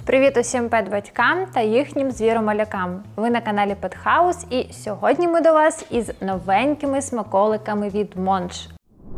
Привіт усім пет-батькам та їхнім звіромалякам! Ви на каналі Pet House, і сьогодні ми до вас із новенькими смаколиками від Monge.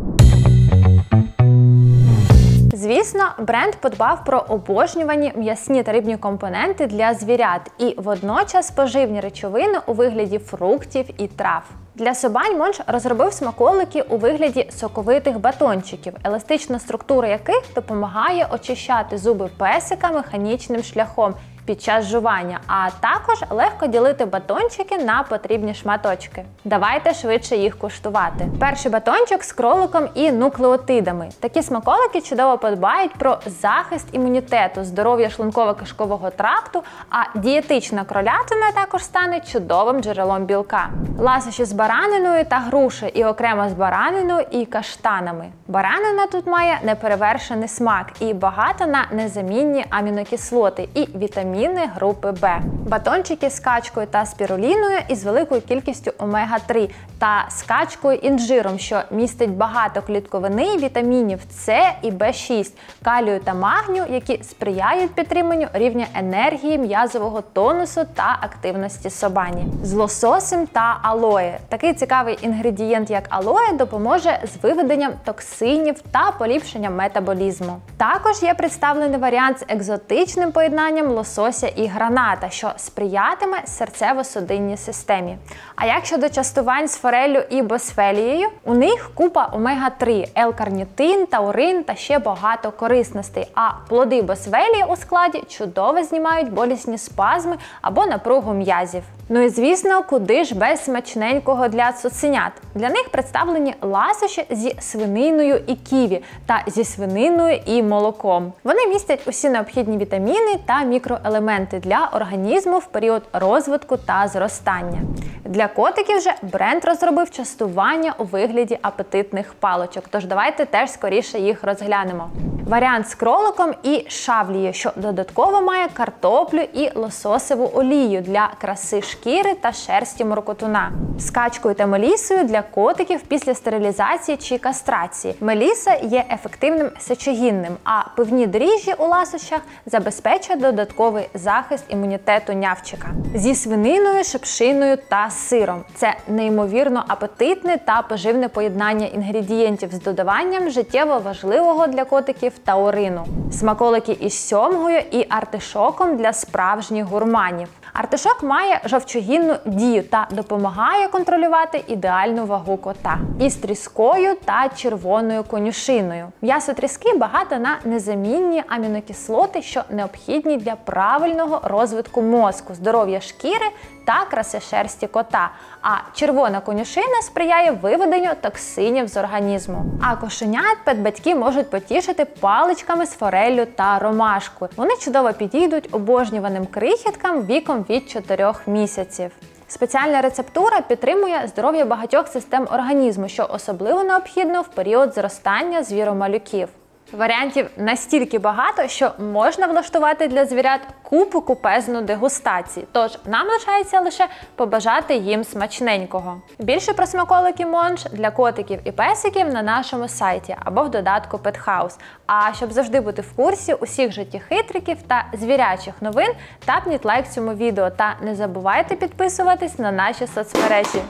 Звісно, бренд подбав про обожнювані м'ясні та рибні компоненти для звірят і водночас поживні речовини у вигляді фруктів і трав. Для собань Monge розробив смаколики у вигляді соковитих батончиків, еластична структура яких допомагає очищати зуби песика механічним шляхом під час жування, а також легко ділити батончики на потрібні шматочки. Давайте швидше їх куштувати. Перший батончик з кроликом і нуклеотидами. Такі смаколики чудово подбають про захист імунітету, здоров'я шлунково-кишкового тракту, а дієтична кролятина також стане чудовим джерелом білка. Ласощі з бараниною та грушею і окремо з бараниною і каштанами. Баранина тут має неперевершений смак і багата на незамінні амінокислоти і вітаміни групи Б. Батончики з качкою та спіруліною із великою кількістю омега-3 та з качкою інжиром, що містить багато клітковини, вітамінів С і В6, калію та магнію, які сприяють підтриманню рівня енергії, м'язового тонусу та активності собані. З лососем та алоє. Такий цікавий інгредієнт, як алоє, допоможе з виведенням токсинів та поліпшенням метаболізму. Також є представлений варіант з екзотичним поєднанням лосося і граната, що сприятиме серцево-судинній системі. А як щодо частувань з фореллю і босфелією? У них купа омега-3, L-карнітин, таурин та ще багато корисностей, а плоди босфелії у складі чудово знімають болісні спазми або напругу м'язів. Ну і звісно, куди ж без смачненького для цуценят. Для них представлені ласощі зі свининою і ківі та зі свининою і молоком. Вони містять усі необхідні вітаміни та мікроелементи для організму в період розвитку та зростання. Для котиків же бренд розробив частування у вигляді апетитних паличок, тож давайте теж скоріше їх розглянемо. Варіант з кроликом і шавлією, що додатково має картоплю і лососеву олію для краси шкіри та шерсті моркотуна. З качкою та мелісою для котиків після стерилізації чи кастрації. Меліса є ефективним сечогінним, а пивні дріжджі у ласощах забезпечують додатковий захист імунітету нявчика. Зі свининою, шипшиною та сиром. Це неймовірно апетитне та поживне поєднання інгредієнтів з додаванням життєво важливого для котиків таурину. Смаколики із сьомгою і артишоком для справжніх гурманів. Артишок має жовчогінну дію та допомагає контролювати ідеальну вагу кота. Із тріскою та червоною конюшиною. М'ясо тріски багато на незамінні амінокислоти, що необхідні для правильного розвитку мозку, здоров'я шкіри та краси шерсті кота. А червона конюшина сприяє виведенню токсинів з організму. А кошенят пет-батьки можуть потішити паличками з фореллю та ромашкою. Вони чудово підійдуть обожнюваним крихіткам віком від 4 місяців. Спеціальна рецептура підтримує здоров'я багатьох систем організму, що особливо необхідно в період зростання звіромалюків. Варіантів настільки багато, що можна влаштувати для звірят купезну дегустацію, тож нам лишається лише побажати їм смачненького. Більше про смаколики Monge для котиків і песиків на нашому сайті або в додатку Pet House. А щоб завжди бути в курсі усіх життєхитриків та звірячих новин, тапніть лайк цьому відео та не забувайте підписуватись на наші соцмережі.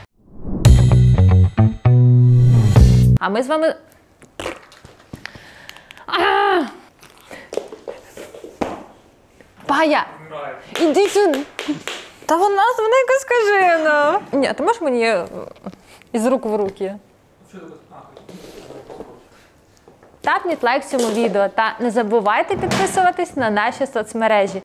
А ми з вами... Пая! Іди сюди! Та вона якось скажена! Ні, ти можеш мені із рук в руки? Тапніть лайк цьому відео та не забувайте підписуватись на наші соцмережі.